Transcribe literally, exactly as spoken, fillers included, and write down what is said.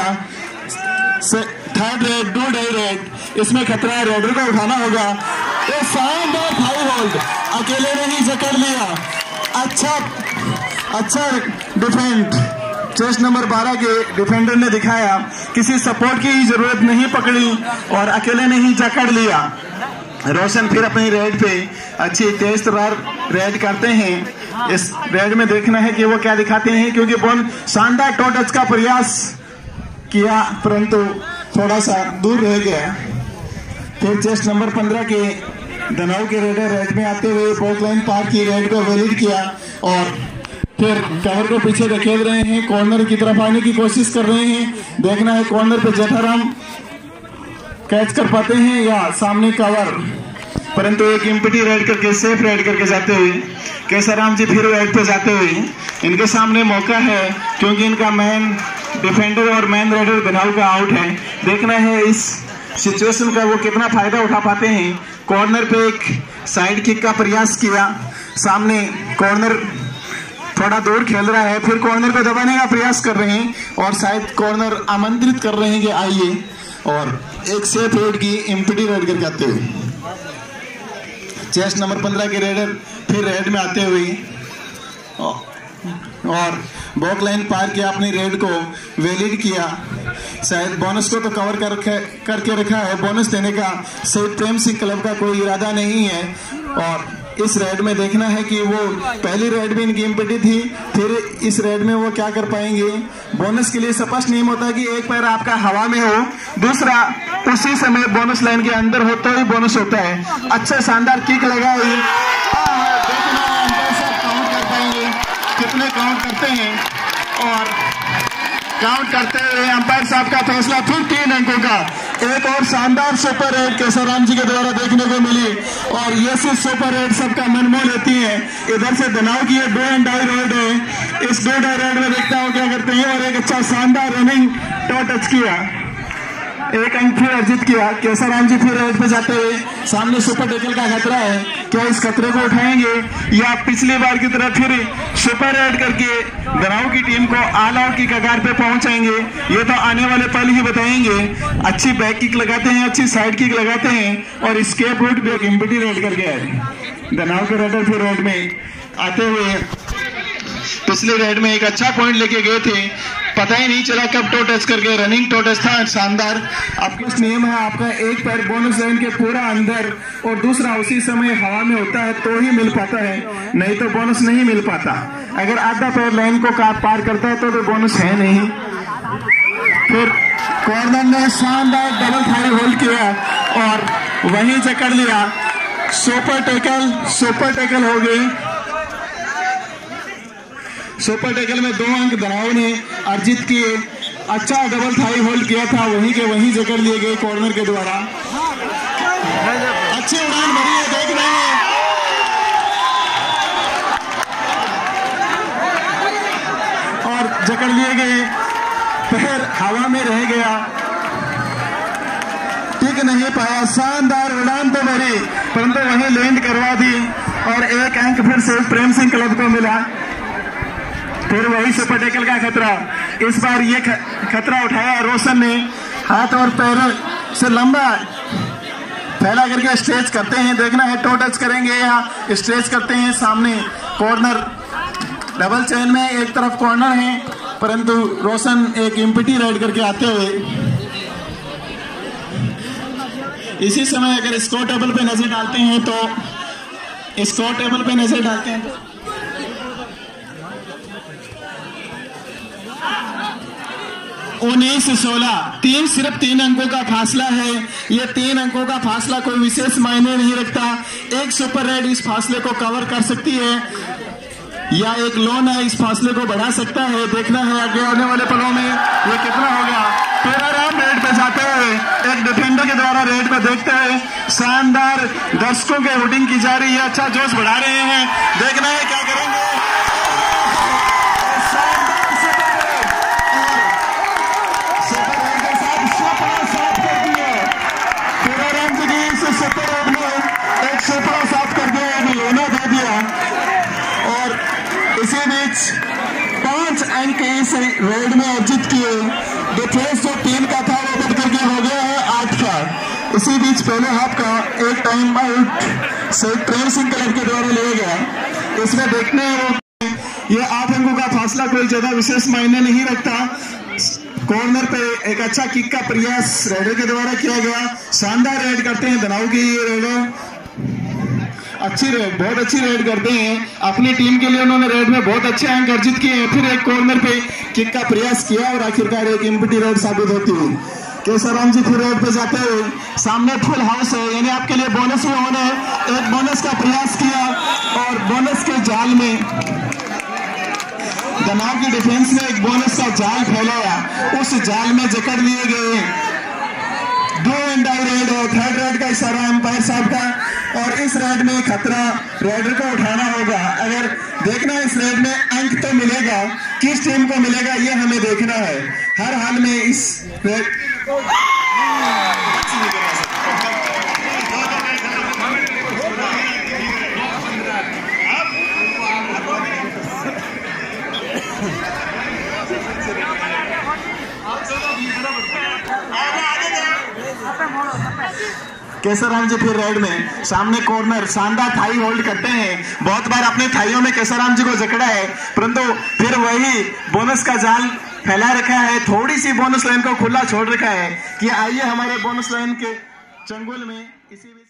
लिया। Third raid, do die raid, इसमें खतरा है, रेडर को उठाना होगा। ये शानदार हाई होल्ड, अकेले ने ही जकड़ लिया। अच्छा अच्छा डिफेंड चेस्ट नंबर बारह के डिफेंडर ने दिखाया, किसी सपोर्ट की जरूरत नहीं पकड़ी और अकेले ने ही जकड़ लिया। रोशन फिर अपनी रेड पे अच्छी तेज तरार रेड करते हैं। इस रेड में देखना है कि वो क्या दिखाते हैं, क्योंकि बहुत शानदार टो टच का प्रयास किया परंतु थोड़ा सा दूर रह गया। फिर चेस्ट नंबर पंद्रह के दनाव के रेडर रेड में आते हुए बॉक लाइन पार की, रेड को वैलिड किया और फिर कवर को पीछे धकेल रहे हैं, कॉर्नर की तरफ आने की कोशिश कर रहे हैं। देखना है कॉर्नर पे जेठाराम कैच कर पाते हैं या सामने कवर, परंतु एक इम्पिटी रेड करके सेफ रेड करके जाते हुए केसराम जी फिर रेड पे जाते हुए इनके सामने मौका है, क्योंकि इनका मैन डिफेंडर और मैन रेडर दनाव का आउट है। देखना है इस सिचुएशन का वो कितना फायदा उठा पाते हैं। कॉर्नर पे एक साइड किक का प्रयास किया, सामने कॉर्नर थोड़ा दूर खेल रहा है, फिर कॉर्नर को दबाने का प्रयास कर रहे हैं और शायद कॉर्नर आमंत्रित कर रहे हैं कि आइए, और एक सेफ रेड की इम्पिटी रेड करके आते हुए चेस्ट नंबर पंद्रह के रेडर फिर रेड में आते हुए और बॉक लाइन पार किया, अपनी रेड को वैलिड किया। शायद बोनस को तो कवर कर करके रखा है, बोनस देने का सैयद प्रेम सिंह क्लब का कोई इरादा नहीं है। और इस रेड में देखना है कि वो पहली रेड भी इनकी इम्पिटी थी, फिर इस रेड में वो क्या कर पाएंगे। बोनस के लिए स्पष्ट नियम होता है कि एक पैर आपका हवा में हो, दूसरा उसी समय बोनस लाइन के अंदर हो तो ही बोनस होता है। अच्छा शानदार किक लगाई, देखना अंपायर साहब काउंट कर पाएंगे, कितने काउंट करते हैं। और काउंट करते हुए अंपायर साहब का फैसला फिर तीन अंकों का। एक और शानदार सुपर रेड केसराम जी के द्वारा देखने को मिली और ये सिर्फ सुपर रेड सबका मन मोह लेती है। इधर से दनाव की दो एंड डाई रेड है, इस दो डाई रेड में देखता हूँ क्या करते हैं। और एक अच्छा शानदार रनिंग टो टच किया, एक अंक फिर अर्जित किया। केसराम जी फिर रेड पे जाते हुए, सामने सुपर टेकल का खतरा है, क्या इस खतरे को उठाएंगे या पिछली बार की तरह फिर सुपर रेड करके दनाव की टीम को ऑल आउट की कगार पे पहुंचाएंगे, ये तो आने वाले पल ही बताएंगे। अच्छी बैक किक लगाते हैं, अच्छी साइड किक लगाते हैं और स्केप रूट पे एक इम्पिटी रेड करके आए। दनाव के रेडर फिर रेड में आते हुए पिछले रेड में एक अच्छा पॉइंट लेके गए थे, पता ही नहीं चला कब टो टच करके, रनिंग टो टच था शानदार। आपका नियम है, आपका एक पैर बोनस लाइन के पूरा अंदर और दूसरा उसी समय हवा में होता है तो ही मिल पाता है, नहीं तो बोनस नहीं मिल पाता। अगर आधा पैर लाइन को पार करता है तो, तो बोनस है नहीं। फिर कॉर्नर ने शानदार डबल थाई होल्ड किया और वहीं जकड़ लिया। सुपर टैकल, सुपर टैकल हो गई। सुपर टैकल में दो अंक दनाव ने अर्जित किए। अच्छा डबल थाई होल्ड किया था, वहीं के वहीं जकड़ लिए गए कॉर्नर के द्वारा। अच्छी उड़ान भरी है, देख रहे हैं। और जकड़ लिए गए, पैर हवा में रह गया, टिक नहीं पाया। शानदार उड़ान तो भरी परंतु वहीं लैंड करवा दी और एक अंक फिर से प्रेम सिंह क्लब को मिला। फिर वही सुपर टैकल का खतरा, इस बार ये खतरा उठाया रोशन ने, हाथ और पैरों से लंबा फैला करके स्ट्रेच करते हैं। देखना है टो टच करेंगे या स्ट्रेच करते हैं। सामने कॉर्नर डबल चेन में एक तरफ कॉर्नर है, परंतु रोशन एक इम्पिटी राइड करके आते हुए इसी समय अगर स्कोर टेबल पे नजर डालते हैं तो स्कोर टेबल पे नजर डालते हैं तो उन्नीस सोलह, तीन सिर्फ तीन अंकों का फासला है। ये तीन अंकों का फासला कोई विशेष मायने नहीं रखता। एक सुपर रेड इस फासले को कवर कर सकती है या एक लोन है इस फासले को बढ़ा सकता है। देखना है आगे आने वाले पलों में ये कितना होगा। पेराराम रेड पे जाते हुए एक डिफेंडर के द्वारा रेड पे देखते हुए शानदार दर्शकों के हुटिंग की जा रही है, अच्छा जोश बढ़ा रहे हैं। देखना है क्या करेंगे। सुपर साफ कर दिया, लोना दे दिया और इसी बीच पांच अंक इस रेड में अर्जित किए। डिफेंस जो टीम का था वो बढ़ करके हो गया है आठ का। इसी बीच पहले हाफ का एक टाइम आउट से ट्रेन सिंह क्लब के द्वारा लिया गया। इसमें देखने ये आठ अंकों का फासला कोई ज्यादा विशेष मायने नहीं रखता। कॉर्नर पे एक अच्छा किक का प्रयास रेडर के द्वारा किया गया। शानदार रेड करते हैं दनाऊ की ये रेडर, अच्छी रेड, बहुत अच्छी रेड करते हैं। अपनी टीम के लिए उन्होंने रेड में बहुत अच्छे अंक अर्जित किए हैं। फिर एक कॉर्नर पे किक का प्रयास किया और आखिरकार एक एम्प्टी रेड साबित होती हुई। केसराम जी फिर रेड पे जाते हुए, सामने फुल हाउस है यानी आपके लिए बोनस में होने एक बोनस का प्रयास किया और बोनस के जाल में दनाव की डिफेंस ने एक बोनस का जाल फैलाया। उस जाल में जकड़ लिए गए। दो एंड आई रेड है, थर्ड रेड का इशारा अंपायर साहब का और इस रेड में खतरा रेडर को उठाना होगा। अगर देखना इस रेड में अंक तो मिलेगा, किस टीम को मिलेगा ये हमें देखना है। हर हाल में इस रेड केसराम जी फिर रेड में सामने कॉर्नर शानदार थाई होल्ड करते हैं। बहुत बार अपने थाइयों में केसराम जी को जकड़ा है, परंतु फिर वही बोनस का जाल फैला रखा है। थोड़ी सी बोनस लाइन को खुला छोड़ रखा है कि आइए हमारे बोनस लाइन के चंगुल में इसी